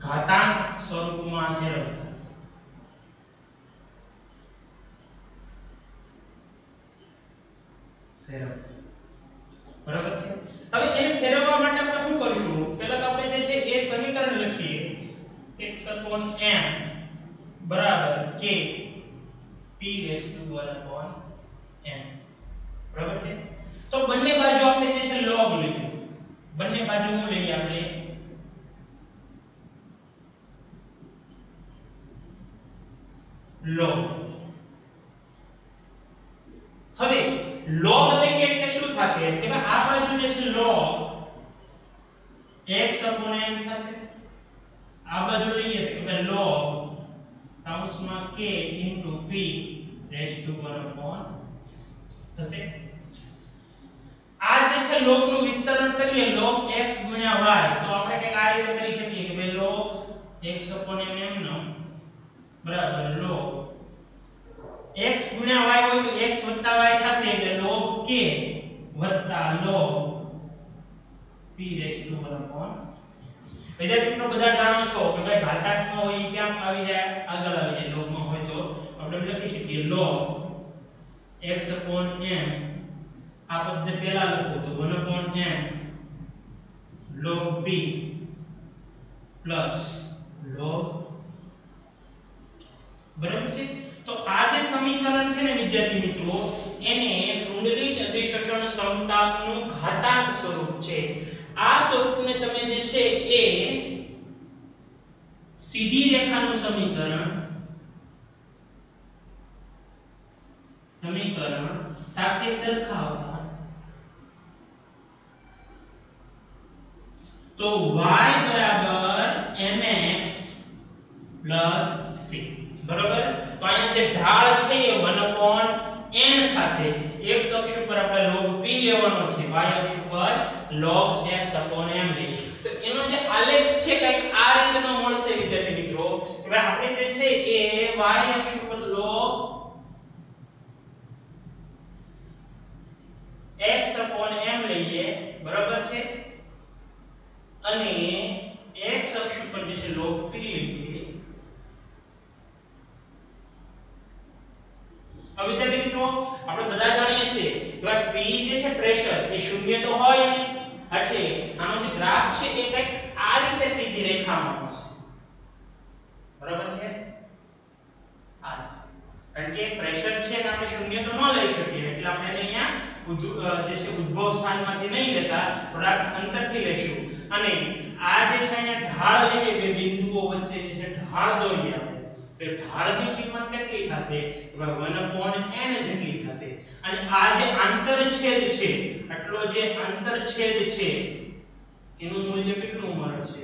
ઘાતાંક સ્વરૂપમાં ફેરવતા. બરાબર છે. હવે એને ફેરવવા માટે આપણે શું કરીશું? પહેલા તો આપણે જે છે એ સમીકરણ લખીએ x/m બરાબર k p⁻1/m. બરાબર છે. તો બંને બાજુ આપણે જે છે log લઈએ. બંને બાજુ શું લઈએ આપણે? log. હવે log લઈએ એટલે શું થશે કે ભાઈ આ બાજુ જે છે log x/m થશે. આ બાજુ લઈએ તો કે ભાઈ log કૌંસમાં k * p⁻1 થશે. આ જે છે log નું વિસ્તરણ કરીએ log x * y તો આપણે કઈક આ રીતે કરી શકીએ કે ભાઈ log x/m નો બરાબર log x * y હોય તો x + y થશે એટલે log k + log p⁻1. વિદ્યાર્થી મિત્રો બધા જાણો છો કે ભાઈ ઘાતાંકમાં હોય ઈ ક્યાં આવી જાય? આગળ આવી જાય. log માં હોય તો આપણે લખી શકીએ log x/m. આ પદ પહેલા લખો તો 1/m log p plus log. બરાબર છે. તો આ જે સમીકરણ છે ને વિદ્યાર્થી મિત્રો એને ફ્રુન્ડલીચ અધિશોષણ સમતાપનું ઘાતાંક સ્વરૂપ છે. આ સ્વરૂપને તમે જે છે એ સીધી રેખાનું સમીકરણ સાથે સરખાવતા તો y બરાબર mx plus c. બરાબર. તો અહીંયા જે ઢાળ છે એ 1/n થશે. x અક્ષ ઉપર આપણે log p લેવાનો છે, y અક્ષ ઉપર log x/m લઈએ. તો એનો જે આલેખ છે કંઈક આ રીતનો મળશે વિદ્યાર્થી મિત્રો કે ભાઈ આપણે જે છે એ y અક્ષ ઉપર log x/m લઈએ. બરાબર છે. અને x અક્ષ ઉપર જે છે log p લઈએ. હવે વિદ્યાર્થી મિત્રો આપણે બધા જાણીએ છીએ કે p જે છે પ્રેશર એ શૂન્ય તો હોય નહીં, એટલે આનો જે ગ્રાફ છે એ કંઈક આ રીતે સીધી રેખામાં હશે. બરાબર છે. કારણ કે પ્રેશર છે ને આપણે શૂન્ય તો ન લઈ શકીએ એટલે આપણે એને અહીંયા જે છે ઉદ્ભવ સ્થાનમાંથી નહીં લેતા થોડાક અંતરથી લેશું. અને આ જે છે અહીંયા ઢાળ લઈએ, બે બિંદુઓ વચ્ચે જે છે ઢાળ દોરીએ આપણે. તો ઢાળની કિંમત કેટલી થશે? 1/n જેટલી થશે. અને આ જે આંતરછેદ છે, આટલો જે આંતરછેદ છે એનું મૂલ્ય કેટલું મળશે?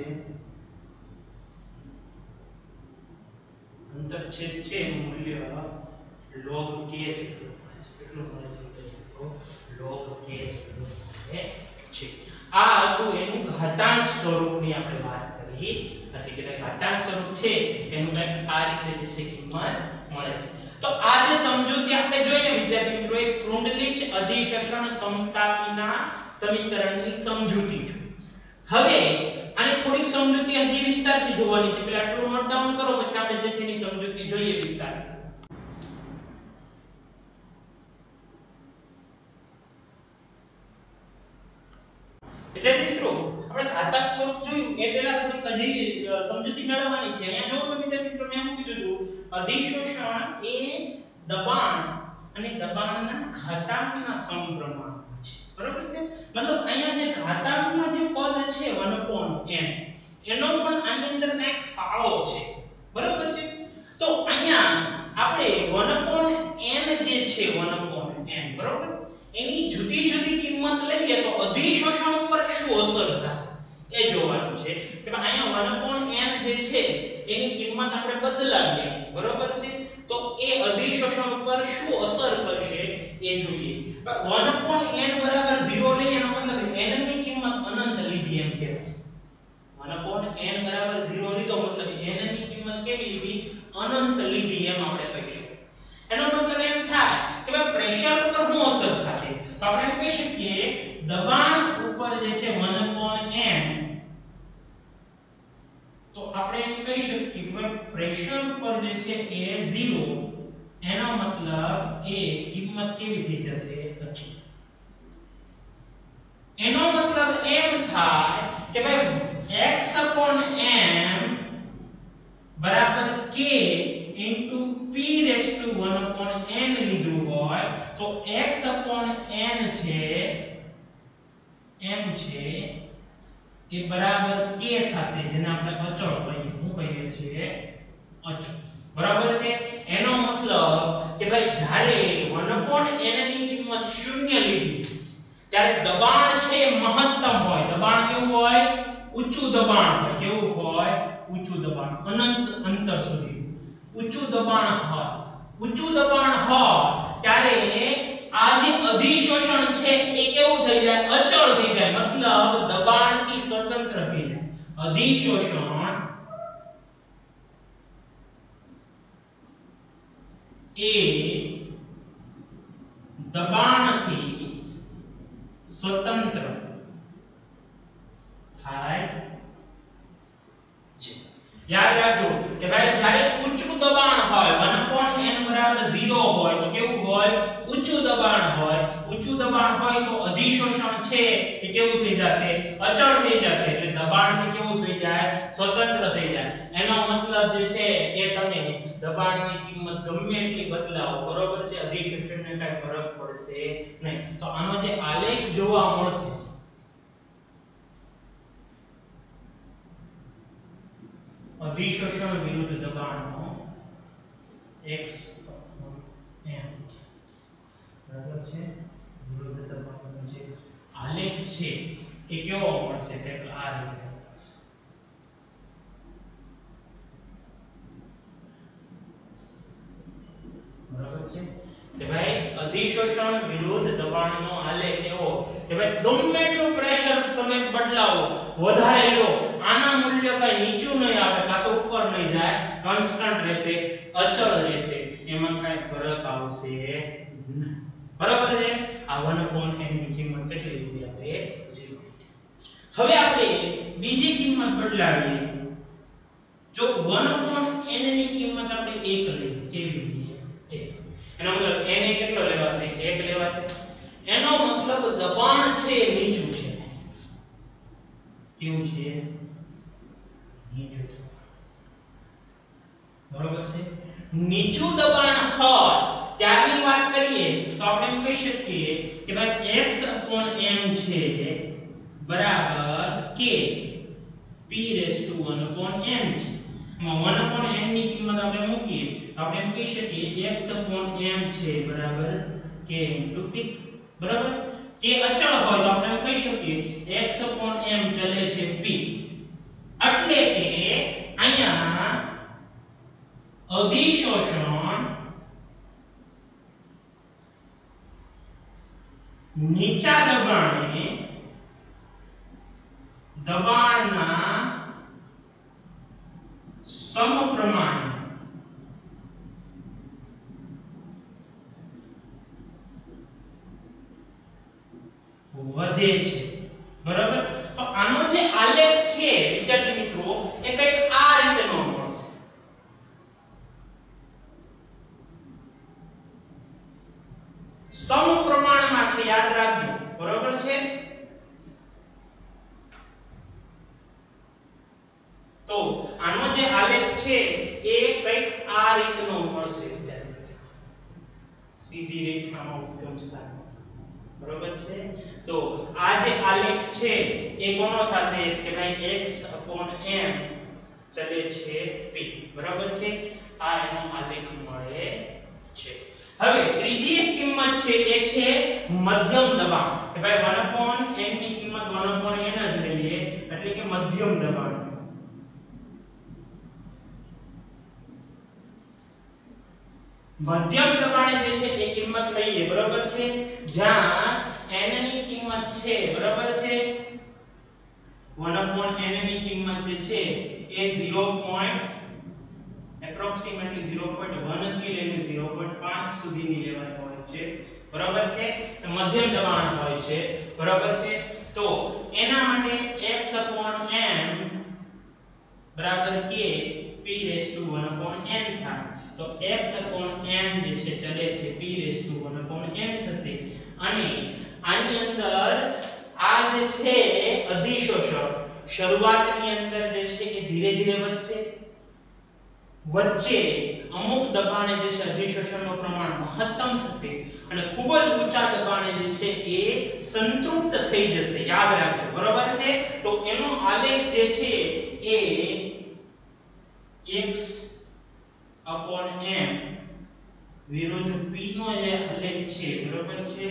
આંતરછેદ છે એનું મૂલ્ય log k જેટલું મળે છે. કેટલું મળે છે? log k જેટલું મળે છે. આ હતું એનું ઘાતાંક સ્વરૂપની આપણે વાત કરી હતી કે ઘાતાંક સ્વરૂપ છે એનું કંઈક આ રીતે જે છે કિંમત મળે છે. તો આ જે સમજૂતી આપણે જોઈને વિદ્યાર્થી મિત્રો એ ફ્રુન્ડલીચ અધિશોષણ સમતાપીના સમીકરણની સમજૂતી છે. હવે આની થોડીક સમજૂતી હજી વિસ્તારથી જોવાની છે. પહેલા આટલું નોટ ડાઉન કરો પછી આપણે જે છે એની સમજૂતી જોઈએ વિસ્તારથી. વિદ્યાર્થી મિત્રો આપણે ઘાતાંક સ્વરૂપ જોયું એ પહેલા થોડીક હજી સમજૂતી મેળવવાની છે. અહીંયા જો તમે વિદ્યાર્થી મિત્રો મેં શું કીધું હતું? અધિશોષણ એ દબાણ અને દબાણના ઘાતાંકના સમપ્રમાણમાં છે. બરાબર છે. મતલબ અહીંયા જે ઘાતાંકના જે પદ છે 1/n એનો પણ આની અંદર કંઈક ફાળો છે. બરાબર છે. તો અહીંયા આપણે 1/n જે છે 1/n બરાબર એની જુદી જુદી કિંમત લઈએ તો અધિશોષણ ઉપર શું અસર થશે એ જોવાનું છે. કે અહીંયા 1/n જે છે એની કિંમત આપણે બદલાવીએ. બરાબર છે. તો એ અધિશોષણ ઉપર શું અસર કરશે એ જોઈએ. 1/n બરાબર 0 લઈએ એનો મતલબ n ની કિંમત અનંત લીધી એમ કહેવાય. 1/n બરાબર 0 લીધો મતલબ n ની કિંમત કેવી લીધી? અનંત લીધી એમ આપણે કહીશું. એનો મતલબ એમ થાય કે ભાઈ પ્રેશર ઉપર શું અસર થશે? તો આપણે એમ કહી શકીએ દબાણ ઉપર જે છે 1/n. તો આપણે પ્રેશર ઉપર જે છે એ 0, એનો મતલબ એ કિંમત કેવી થઈ જશે? અચળ. એનો મતલબ એમ થાય કે ભાઈ x/m બરાબર k p ⁴ લીધું હોય તો x/n છે m છે એ બરાબર k થશે, જેને આપણે અચળ કહીએ. શું કહીએ છીએ? અચળ. બરાબર છે. એનો મતલબ કે ભાઈ જ્યારે 1/n ની કિંમત 0 લીધી ત્યારે દબાણ છે એ મહત્તમ હોય. દબાણ કેવું હોય? ઊંચું દબાણ હોય. કેવું હોય? ઊંચું દબાણ. અનંત અંતર સુધી ઊંચું દબાણ હોય. ઊંચું દબાણ હોય ત્યારે આ જે અધિશોષણ છે એ કેવું થઈ જાય? અચળ થઈ જાય. મતલબ દબાણથી સ્વતંત્ર થઈ જાય. અધિશોષણ એ દબાણથી સ્વતંત્ર થાય છે. યાદ રાખજો કે ભાઈ જ્યારે ઊંચું દબાણ હોય 1/n બરાબર 0 હોય તો કેવું હોય? ઊંચું દબાણ હોય. ઊંચું દબાણ હોય તો અધિશોષણ છે એ કેવું થઈ જશે? અચળ થઈ જશે. એટલે દબાણથી કેવું થઈ જાય? સ્વતંત્ર થઈ જાય. એનો મતલબ જે છે એ તમે દબાણની કિંમત ગમે એટલી બદલાવો, બરોબર છે, અધિશોષણને કઈ ફરક પડશે નહીં. તો આનો જે આલેખ જોવા મળશે અધિશોષણ વિરુદ્ધ દબાણનો x/m બરાબર છે વિરુદ્ધ દબાણનો જે આલેખ છે એ કેવો મળશે? કે આ રીતે મળશે. બરાબર છે કે ભાઈ અધિશોષણ વિરુદ્ધ દબાણનો આલેખ એવો કે ભાઈ ગમે એટલું પ્રેશર તમે બદલાવો, વધારે લો, આના મૂલ્ય કઈ નીચું નહીં આવે કાં તો ઉપર નહીં જાય, કોન્સ્ટન્ટ રહેશે, અચળ રહેશે. એમાં કઈ ફરક આવશે નહીં. બરાબર છે. આ 1/n ની કિંમત કેટલી લીધી આપણે? 0. હવે આપણે બીજી કિંમત બદલાવીએ. જો 1/n ની કિંમત આપણે 1 લઈએ, કેવી લઈએ? 1. એનો મતલબ n એ કેટલો લેવાશે? 1 લેવાશે. એનો મતલબ દબાણ છે નીચું છે. કેવું છે? નીચું. બરોબર છે. નીચું દબાણ હોય ત્યારની વાત કરીએ તો આપણે એમ કહી શકીએ કે ભાઈ x/m છે બરાબર k p⁴ છે. 1/n ની કિંમત આપણે મૂકીએ તો આપણે એમ કહી શકીએ x/m છે બરાબર k p. બરાબર. k અચળ હોય તો આપણે એમ કહી શકીએ x/m ચલે છે p. એટલે કે અહીંયા અધિશોષણ નીચા દબાણે દબાણના સમપ્રમાણે વધે છે. બરાબર. તો આનો જે આલેખ છે વિદ્યાર્થી મિત્રો એ કંઈક આ રીતનો મળશે. સમપ્રમાણમાં છે, યાદ રાખજો. બરાબર છે. તો આનો જે આલેખ છે એ કંઈક આ રીતનો મળશે વિદ્યાર્થી મિત્રો. સીધી રેખામાં ઉદ્ગમ સ્થાન. બરોબર છે. તો આ જે આલેખ છે એ કોનો થશે કે ભાઈ x/m ચલે છે p. બરાબર છે. આ એનો આલેખ મળે છે. હવે ત્રીજી એક કિંમત છે એ છે મધ્યમ દબાણ. કે ભાઈ 1/n ની કિંમત 1/n જ લઈએ એટલે કે મધ્યમ દબાણ. મધ્યમ દબાણે જે છે એ કિંમત લઈએ. બરાબર છે. જ્યાં n ની કિંમત છે બરાબર છે 1/n ની કિંમત જે છે એ 0. એપ્રોક્સિમેટલી 0.1 થી લઈને 0.5 સુધીની લેવાની હોય છે. બરાબર છે. મધ્યમ દબાણ હોય છે. બરાબર છે. તો એના માટે x/m બરાબર k p⁴ થાય તો x/n જે છે ચલે છે p⁴n થશે અને આની અંદર આ જે છે અધિશોષક શરૂઆતની અંદર જે છે એ ધીરે ધીરે વધશે, વચ્ચે અમુક દબાણે જે છે અધિશોષણનું પ્રમાણ મહત્તમ થશે અને ખૂબ જ ઊંચા દબાણે જે છે એ સંતૃપ્ત થઈ જશે. યાદ રાખજો, બરોબર છે? તો એનો આલેખ જે છે એ x/m વિરુદ્ધ p નો જે આલેખ છે, બરોબર છે,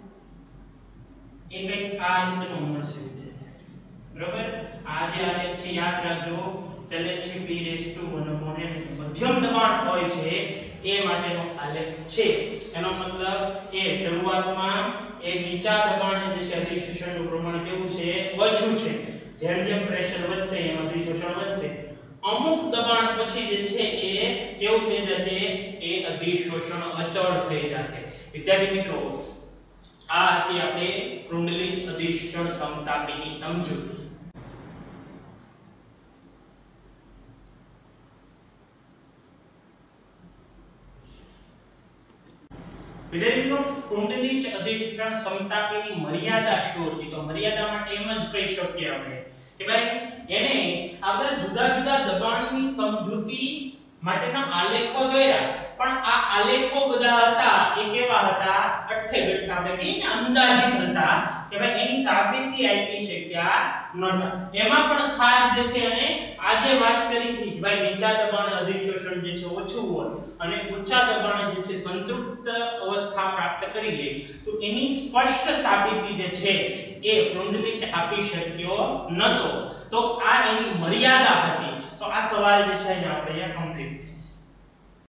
એ કંઈક આ રીતનો મળશે. બરોબર? આ જે આલેખ છે યાદ રાખજો, ચલે છે p⁴n મધ્યમ દબાણ હોય છે એ માટેનો આલેખ છે. એનો મતલબ એ શરૂઆતમાં એ નીચા દબાણે જે છે અધિશોષણનું પ્રમાણ કેવું છે? ઓછું છે. જેમ જેમ પ્રેશર વધશે એમ અધિશોષણ વધશે. અમુક દબાણ પછી જે છે એ કેવું થઈ જશે? એ અધિશોષણ અચળ થઈ જશે. વિદ્યાર્થી મિત્રો, આ હતી આપણે કુંડલિક અધિશોષણ સમતાપીની સમજૂતી. વિદ્યાર્થી મિત્રો, કુંડલિક અધિશોષણ સમતાપીની મર્યાદા શું હતી? તો મર્યાદા માટે એમ જ કહી શકીએ આપણે કે ભાઈ એને આપણે જુદા જુદા દબાણની સમજૂતી માટેના આલેખો દોર્યા, પણ આ આલેખો બધા હતા એ કેવા હતા? અઠ્ઠે-ગઠ્ઠા, આપણે કહીએ ને અંદાજિત હતા કે ભાઈ એની સાબિતી આપી શક્યા નહોતા. એમાં પણ ખાસ જે છે અને આજે વાત કરી હતી કે ભાઈ નીચા દબાણે અધિશોષણ જે છે ઓછું હોય અને ઊંચા દબાણે જે છે સંતૃપ્ત અવસ્થા પ્રાપ્ત કરી લે, તો એની સ્પષ્ટ સાબિતી જે છે એ ફ્રુન્ડલિચ આપી શક્યો નહોતો. તો આ એની મર્યાદા હતી. તો આ સવાલ જે છે આપણે અહીંયા કમ્પ્લીટ